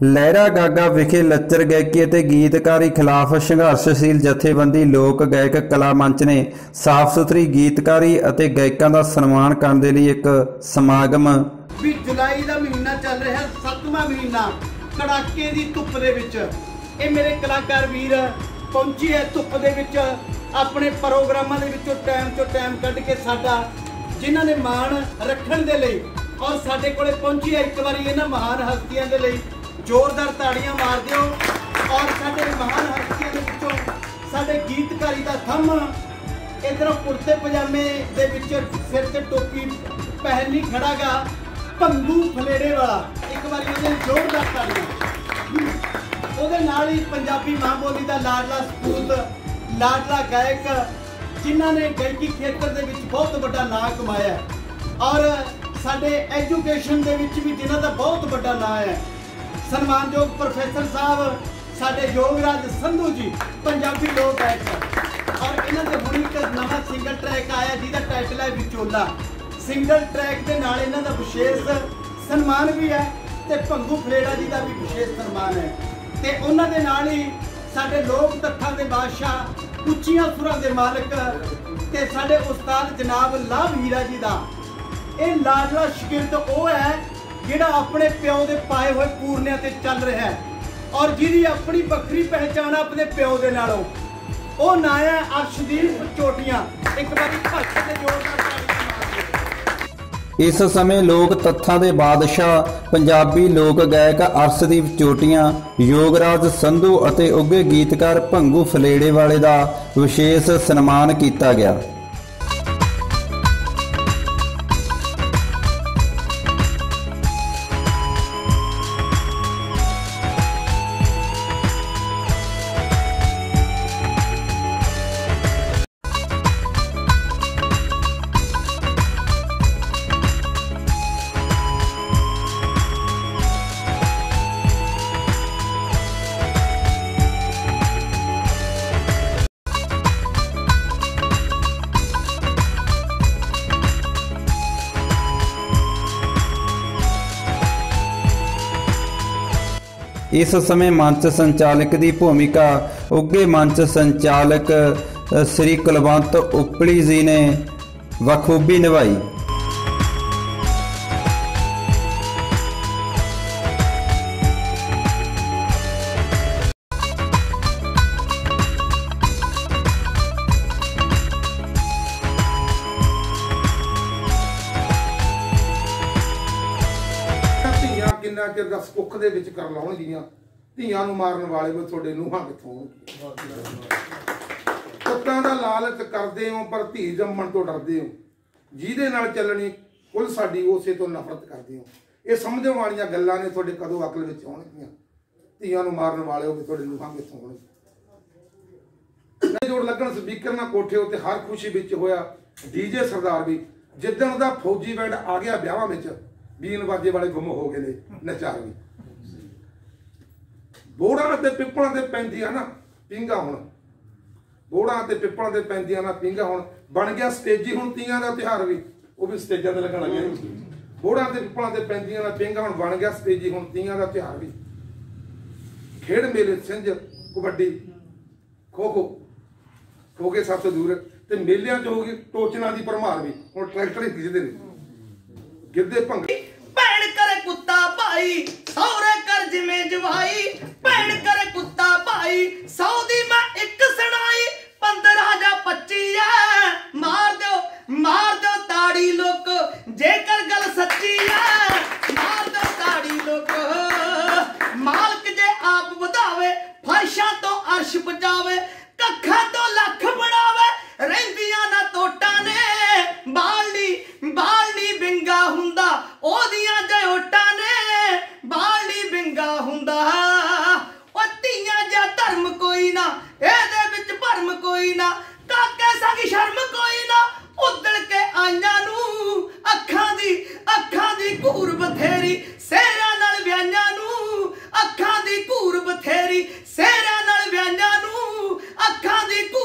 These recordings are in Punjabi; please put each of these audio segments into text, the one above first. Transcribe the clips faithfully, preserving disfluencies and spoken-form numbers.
लहरा गागा विखे लच्चर गायकी ते गीतकारी खिलाफ संघर्षशील जथेबंदी लोक गायक कला मंच ने साफ सुथरी गीतकारी ਅਤੇ ਗਾਇਕਾਂ ਦਾ ਸਨਮਾਨ ਕਰਨ ਦੇ ਲਈ ਇੱਕ ਸਮਾਗਮ ਵੀ ਜੁਲਾਈ ਦਾ ਮਹੀਨਾ ਚੱਲ ਰਿਹਾ ਸੱਤਵਾਂ ਮਹੀਨਾ ਕੜਾਕੇ ਦੀ ਧੁੱਪ ਦੇ ਵਿੱਚ ਇਹ ਮੇਰੇ ਕਲਾਕਾਰ ਵੀਰ ਪਹੁੰਚੇ ਹੈ ਧੁੱਪ ਦੇ ਵਿੱਚ ਆਪਣੇ ਪ੍ਰੋਗਰਾਮਾਂ ਦੇ ਵਿੱਚੋਂ ਟਾਈਮ ਤੋਂ ਟਾਈਮ ਕੱਢ ਕੇ ਸਾਡਾ ਜਿਨ੍ਹਾਂ ਨੇ ਮਾਣ ਰੱਖਣ ਦੇ ਲਈ ਔਰ ਸਾਡੇ ਕੋਲੇ ਪਹੁੰਚੀ ਹੈ ਇੱਕ ਵਾਰੀ ਇਹਨਾਂ ਮਹਾਨ ਹਸਤੀਆਂ ਦੇ ਲਈ जोरदार ताड़ियां मार दियो और साडे महान हस्तियों के विचों साडे गीतकारी का थम इधरों कुर्ते पजामे दे विच सिर ते टोपी पहननी खड़ा गा भंगू फलेड़े वाला एक बार ओहदे जोरदार ताड़ियां ओहदे नाल ही पंजाबी मां बोली दा लाडला सपूत लाडला गायक जिन्हां ने गायकी खेतर दे विच बहुत वड्डा नाम कमाया और साडे एजुकेशन दे विच भी जिन्हां दा बहुत वड्डा नाम है सन्मानयोग प्रोफेसर साहब साडे योगराज संधू जी पंजाबी लोक गायक और इन्हां दे हुण एक नवां सिंगल ट्रैक आया जिहदा टाइटल है विचोला सिंगल ट्रैक दे नाल इन्हां दा विशेष सन्मान भी है ते भंगू फलेड़ा जी दा भी विशेष सन्मान है ते उन्हां दे नाल ही साडे लोक तत्थां दे बादशाह उच्चियां सुरां दे मालक ते साडे उस्ताद जनाब लाभ हीरा जी दा इह लाडला शागिर्द ओह है जिहड़ा अपने प्यो दे पाए हुए पूरनियां ते चल रहा है और जिहदी अपनी बखरी पहचान अपने प्यो दे नालों ओह ना है अर्शदीप चोटियां एक बारी भक्त ते जोरदार इस समय लोक तत्थां दे बादशाह पंजाबी लोक गायक अर्शदीप चोटियां योगराज संधू अते उगे गीतकार भंगू फलेड़े वाले दा विशेष सन्मान किया गया। इस समय मंच संचालक की भूमिका उगे मंच संचालक श्री कुलवंत उपली जी ने बखूबी निभाई। किन्ना चिर दस कुख दे विच कर लाउणगियां धीआं नूं मारन वाले वे तुहाडे नूहां कित्थों पुत्तां दा लालच करदे हो पर धी जम्मण तो डरदे हो जिहदे नाल चलणी कुल साडी उसे तो नफरत करदे हो ये समझण वालियां गल्लां ने तुहाडे कदों अकल विच आउणगियां धीआं नूं मारन वाले हो तुहाडे नूहां कित्थों आउणगे जोड़ लगन स्पीकर ना कोठे उत्ते हर खुशी विच होया डीजे सरदार भी जिद्दण दा फौजी बैंड आ गया ब्याहां विच बीन बाजे वाले गुम हो गए ने नचार भी बोड़ा ते पिपड़ा ते पैंदियां ना पिंगा हुण बोड़ा ते पिपड़ा ते पैंदियां ना पिंगा हुण बन गया स्टेजी हुण तीयां दा त्योहार भी वो भी स्टेजां ते लगण लगे बोड़ा ते पिपड़ा ते पैंदियां ना पिंगा हुण बन गया स्टेजी हुण तीयां दा त्योहार भी खेड मेले सिंझ कबड्डी खो खो हो गए सब तो दूर ते मेलियां च हो गई टोचना दी भरमार भी हुण ट्रैक्टर ही खिचदे ने गिद्धे भंग भैन करे कुत्ता भाई सौरे कर जिमें जवाई भैन करे कुत्ता भाई सौ दी मैं एक सुनाई पंद्रह जा पच्ची है मार दो मार दो ताड़ी लोक जेकर गल सच्ची है मार दो ताड़ी लोक मालक जे आप वधावे फर्शां तो अर्श पहुंचावे कखा तो लख बनावे रहिंदियां ना तोटा ने बालनी बालनी बिंगा हुंदा ओदियां जयोटा ने बालनी बिंगा हुंदा ओ धीआं जा धर्म कोई ना एदे विच भरम कोई ना काके संग शर्म कोई ना उदड़ के आइयां नू अखां दी अखां दी घूर बथेरी सेहरा नाल व्याहियां नू अखां दी घूर बथेरी सेहरा नाल व्याहियां नू अखां दी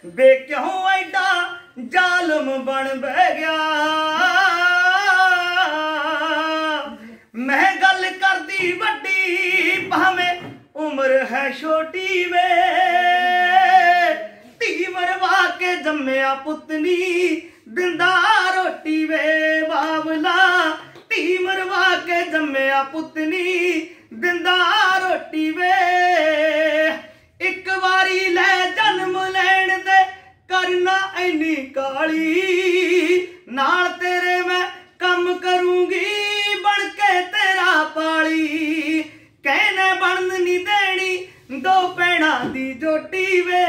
ਵੇ ਕਿਉਂ ਐਡਾ ਜ਼ਾਲਮ ਬਣ ਬਹਿ ਗਿਆ। ਮੈਂ ਗੱਲ ਕਰਦੀ ਵੱਡੀ ਭਾਵੇਂ ਉਮਰ ਹੈ ਛੋਟੀ ਵੇ, ਧੀ ਮਰਵਾ ਕੇ ਜੰਮਿਆ ਪੁੱਤਨੀ ਦਿੰਦਾ ਰੋਟੀ ਵੇ ਬਾਬਲਾ। ਧੀ ਮਰਵਾ ਕੇ ਜੰਮਿਆ ਪੁੱਤਨੀ ਦਿੰਦਾ ਰੋਟੀ ਵੇ। ਇੱਕ ਵਾਰੀ ਲੈ ਜਨਮ ਲੈਣ ਦੇ ਕਰਨਾ ਐਨੀ ਕਾਲੀ, ਨਾਲ ਤੇਰੇ ਮੈਂ ਕੰਮ ਕਰੂੰਗੀ ਬਣ ਕੇ ਤੇਰਾ ਪਾਲੀ। ਕਹਿਨੇ ਬਣਨ ਨੀ ਦੇਣੀ ਦੋ ਭੈਣਾਂ ਦੀ ਜੋਟੀ ਵੇ,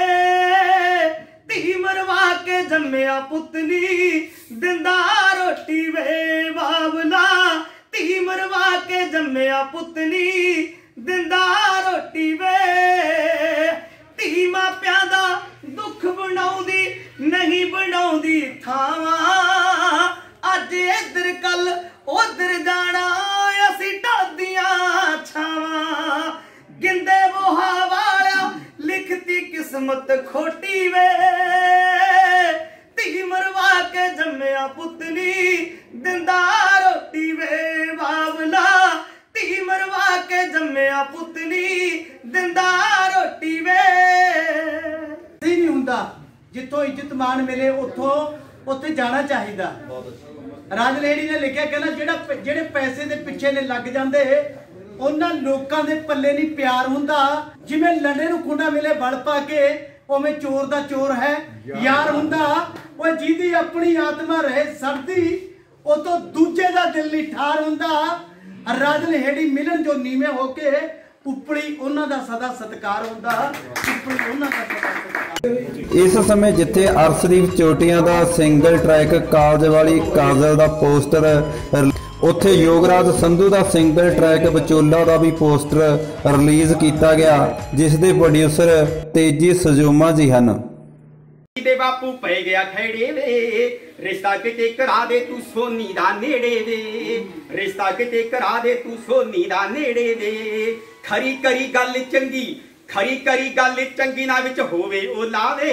ਧੀ ਮਰਵਾ ਕੇ ਜੰਮਿਆ ਪੁੱਤਨੀ ਦਿੰਦਾ ਰੋਟੀ ਵੇ ਬਾਬਲਾ। ਧੀ ਮਰਵਾ ਕੇ ਜੰਮਿਆ ਪੁੱਤਨੀ ਦਿੰਦਾ ਰੋਟੀ ਵੇ। ਧੀ ਮਾਪਿਆਂ ਦਾ ਦੁੱਖ ਬਣਾਉਂਦੀ ਨਹੀਂ ਬਣਾਉਂਦੀ ਥਾਵਾਂ, ਅੱਜ ਇੱਧਰ ਕੱਲ ਉਧਰ ਜਾਣਾ ਅਸੀਂ ਢਾਦੀਆਂ ਛਾਵਾਂ। ਗਿੰਦੇ ਵੋਹਾ ਵਾਲਿਆ ਲਿਖਤੀ ਕਿਸਮਤ ਖੋਟੀ ਵੇ, ਧੀ ਮਰਵਾ ਕੇ ਜੰਮਿਆ ਪੁੱਤਨੀ ਦਿੰਦਾ ਰੋਟੀ ਵੇ ਬਾਬਲਾ। ਧੀ ਮਰਵਾ ਕੇ ਜੰਮਿਆ ਪੁੱਤਨੀ ਦਿੰਦਾ ਰੋਟੀ ਵੇ। ਨਹੀਂ ਹੁੰਦਾ ਜਿੱਥੋਂ ਇੱਜ਼ਤ ਮਾਣ ਮਿਲੇ ਉੱਥੋਂ ਉੱਥੇ ਜਾਣਾ ਚਾਹੀਦਾ। ਰਾਜ ਲੇਡੀ ਨੇ ਲਿਖਿਆ ਕਹਿੰਦਾ ਜਿਹੜਾ ਜਿਹੜੇ ਪੈਸੇ ਦੇ ਪਿੱਛੇ ਨੇ ਲੱਗ ਜਾਂਦੇ ਉਹਨਾਂ ਲੋਕਾਂ ਦੇ ਪੱਲੇ ਨਹੀਂ ਪਿਆਰ ਹੁੰਦਾ। ਜਿਵੇਂ ਲੰਡੇ ਨੂੰ ਖੁੰਡਾ ਮਿਲੇ ਬਲ ਪਾ ਕੇ ਉਵੇਂ ਚੋਰ ਦਾ ਚੋਰ ਹੈ ਯਾਰ ਹੁੰਦਾ। ਉਹ ਜਿਹਦੀ ਆਪਣੀ ਆਤਮਾ ਰਹੇ ਸੜਦੀ ਉਹ ਤੋਂ ਦੂਜੇ ਦਾ ਦਿਲ ਨਹੀਂ ਠਾਰ ਹੁੰਦਾ। ਰਾਜ ਲੇਡੀ ਮਿਲਣ ਜੋ ਨੀਵੇਂ ਹੋ ਕੇ ਉਪਲੀ ਉਹਨਾਂ ਦਾ ਸਦਾ ਸਤਿਕਾਰ ਹੁੰਦਾ। ਉਪਲੀ ਉਹਨਾਂ ਦਾ ਸਦਾ ਸਤਿਕਾਰ। ਇਸ ਸਮੇਂ ਜਿੱਥੇ ਅਰਸ਼ਦੀਪ ਚੋਟੀਆਂ ਦਾ ਸਿੰਗਲ ਟਰੈਕ ਕਾਲਜ ਵਾਲੀ ਕਾਜਲ ਦਾ ਪੋਸਟਰ, ਉੱਥੇ ਯੋਗਰਾਜ ਸੰਧੂ ਦਾ ਸਿੰਗਲ ਟਰੈਕ ਵਿਚੋਲਾ ਦਾ ਵੀ ਪੋਸਟਰ ਰਿਲੀਜ਼ ਕੀਤਾ ਗਿਆ, ਜਿਸ ਦੇ ਪ੍ਰੋਡਿਊਸਰ ਤੇਜੀ ਸਜੋਮਾ ਜੀ ਹਨ। ਦੇ ਬਾਪੂ ਪੈ ਗਿਆ ਖੇੜੇ ਵੇ, ਰਿਸ਼ਤਾ ਕਿਤੇ ਕਰਾ ਦੇ ਤੂੰ ਸੋਨੀ ਦਾ ਨੇੜੇ ਵੇ। ਰਿਸ਼ਤਾ ਕਿਤੇ ਕਰਾ ਦੇ ਤੂੰ ਸੋਨੀ ਦਾ ਨੇੜੇ ਵੇ। ਖਰੀ ਕਰੀ ਗੱਲ ਚੰਗੀ, ਖਰੀ ਕਰੀ ਗੱਲ ਚੰਗੀ ਨਾ ਵਿੱਚ ਹੋਵੇ ਉਹ ਲਾਵੇ।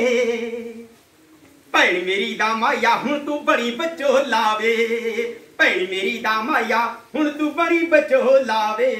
ਭੈਣ ਮੇਰੀ ਦਾ ਮਾਇਆ ਹੁਣ ਤੂੰ ਬੜੀ ਬਚੋਲਾ ਵੇ। ਭੈਣ ਮੇਰੀ ਦਾ ਮਾਇਆ ਹੁਣ ਤੂੰ ਬੜੀ ਬਚੋਲਾ ਵੇ।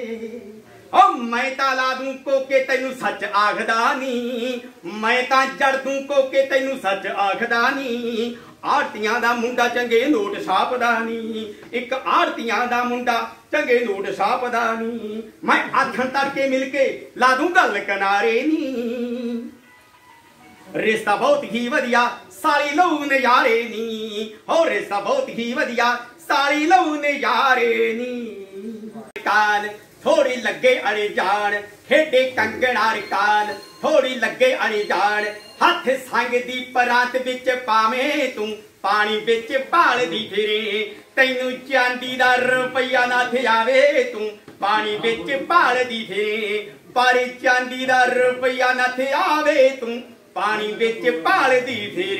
ਓ ਮੈਂ ਤਾਂ ਲਾ ਦੂੰ ਕੋਕੇ ਤੈਨੂੰ ਸੱਚ ਆਖਦਾ ਨੀ, ਮੈਂ ਤਾਂ ਜੜ ਦੂੰ ਕੋਕੇ ਤੈਨੂੰ ਸੱਚ ਆਖਦਾ ਨੀ। ਆੜਤੀਆਂ ਦਾ ਮੁੰਡਾ ਚੰਗੇ ਨੋਟ ਛਾਪਦਾ ਨੀ, ਇੱਕ ਆੜਤੀਆਂ ਦਾ ਮੁੰਡਾ ਚੰਗੇ ਨੋਟ ਛਾਪਦਾ ਨੀ। ਮੈਂ ਆਖਣ ਤੜਕੇ ਮਿਲ ਕੇ ਲਾ ਦੂੰ ਗੱਲ ਕਿਨਾਰੇ ਨੀ। ਰਿਸ਼ਤਾ ਬਹੁਤ ਹੀ ਵਧੀਆ ਸਾਲੀ ਲਊ ਨਜ਼ਾਰੇ ਨੀ। ਹੋ ਰਿਸ਼ਤਾ ਬਹੁਤ ਹੀ ਵਧੀਆ ਸਾਲੀ ਲਊ ਨਜ਼ਾਰੇ ਨੀ। ਕਾਨ ਥੋੜੀ ਲੱਗੇ ਅੜੇ ਜਾਣ ਖੇਡੇ ਕੰਗਣਾ ਰਿਕਾਨ, ਥੋੜੀ ਲੱਗੇ ਅੜੇ ਜਾਣ ਹੱਥ ਸੰਗ ਦੀ ਪਰਾਤ ਵਿੱਚ ਪਾਵੇਂ ਤੂੰ ਪਾਣੀ ਵਿੱਚ ਭਾਲਦੀ ਫਿਰੇ। ਤੈਨੂੰ ਚਾਂਦੀ ਦਾ ਰੁਪਈਆ ਨਾ ਥਿਆਵੇ ਤੂੰ ਪਾਣੀ ਵਿੱਚ ਭਾਲਦੀ ਫਿਰੇ। ਪਰ ਚਾਂਦੀ ਦਾ ਰੁਪਈਆ ਨਾ ਥਿਆਵੇ ਤੂੰ ਪਾਣੀ ਵਿੱਚ ਭਾਲਦੀ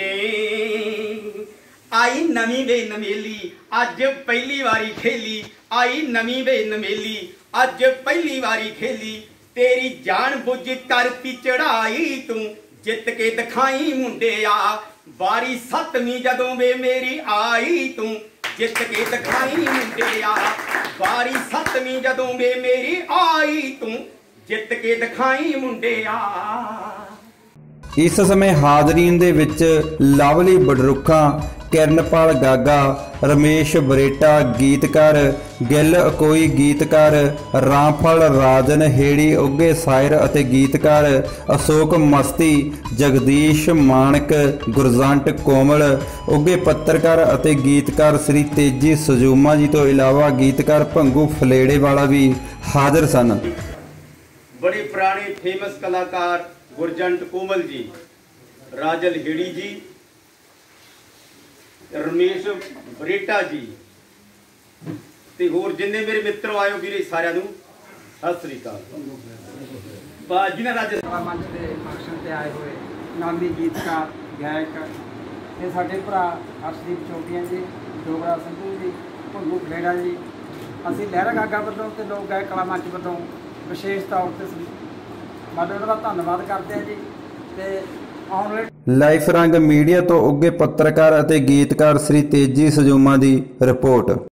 ਫਿਰੇ। ਆਈ ਨਵੀਂ ਵੇ ਨਵੇਲੀ ਅੱਜ ਪਹਿਲੀ ਵਾਰੀ ਖੇਲੀ, ਆਈ ਨਵੀਂ ਵੇ ਨਵੇਲੀ ਅੱਜ ਪਹਿਲੀ ਵਾਰੀ ਖੇਲੀ। ਤੇਰੀ ਜਾਣ ਬੁੱਝ ਕਰਤੀ ਚੜਾਈ ਤੂੰ ਜਿੱਤ ਕੇ ਦਿਖਾਈ ਮੁੰਡਿਆ। ਵਾਰੀ ਸੱਤਵੀਂ ਜਦੋਂ ਵੇ ਮੇਰੀ ਆਈ ਤੂੰ ਜਿੱਤ ਕੇ ਦਿਖਾਈ ਮੁੰਡਿਆ। ਵਾਰੀ ਸੱਤਵੀਂ ਜਦੋਂ ਵੇ ਮੇਰੀ ਆਈ ਤੂੰ ਜਿੱਤ ਕੇ ਦਿਖਾਈ ਮੁੰਡਿਆ। ਇਸ ਸਮੇਂ ਹਾਜ਼ਰੀਨ ਦੇ ਵਿੱਚ ਲਵਲੀ ਬਡਰੁੱਖਾਂ, ਕਿਰਨਪਾਲ ਗਾਗਾ, ਰਮੇਸ਼ ਬਰੇਟਾ ਗੀਤਕਾਰ, ਗਿੱਲ ਅਕੋਈ ਗੀਤਕਾਰ, ਰਾਮਫਲ ਰਾਜਨ ਹੇੜੀ ਉੱਗੇ ਸਾਇਰ ਅਤੇ ਗੀਤਕਾਰ, ਅਸ਼ੋਕ ਮਸਤੀ, ਜਗਦੀਸ਼ ਮਾਨਕ, ਗੁਰਜੰਟ ਕੋਮਲ ਉੱਗੇ ਪੱਤਰਕਾਰ ਅਤੇ ਗੀਤਕਾਰ ਸ੍ਰੀ ਤੇਜੀ ਸਜੂਮਾ ਜੀ ਤੋਂ ਇਲਾਵਾ ਗੀਤਕਾਰ ਭੰਗੂ ਫਲੇੜੇ ਵਾਲਾ ਵੀ ਹਾਜ਼ਰ ਸਨ। बड़े पुराने फेमस कलाकार गुरजंट कोमल जी, राजल हेड़ी जी, रमेश बरेटा जी ते होर जिन्ने मेरे मित्र आयो वीरे सारिਆਂ ਨੂੰ सत श्री अकाल। जिन्हें राज मंच के फंक्शन से आए हुए नामी गीतकार गायक ते साडे भरा अर्शदीप चौटिया जी, डोगरा संधू जी, भंगू फलेड़ा जी, ਅਸੀਂ ਲਹਿਰਾ ਗਾਗਾ ਵੱਲੋਂ ਤੇ ਲੋਕ ਗਾਇਕ ਕਲਾ ਮੰਚ ਵੱਲੋਂ ਵਿਸ਼ੇਸ਼ ਤੌਰ ਤੇ ਸਾਡੇ ਉਹਨਾਂ ਦਾ ਧੰਨਵਾਦ ਕਰਦੇ ਹਾਂ ਜੀ। ਤੇ ਆਉਣ ਵਾਲੇ ਲਾਈਫ ਰੰਗ ਮੀਡੀਆ ਤੋਂ ਉੱਗੇ ਪੱਤਰਕਾਰ ਅਤੇ ਗੀਤਕਾਰ ਸ੍ਰੀ ਤੇਜੀ ਸਜੂਮਾ ਦੀ ਰਿਪੋਰਟ।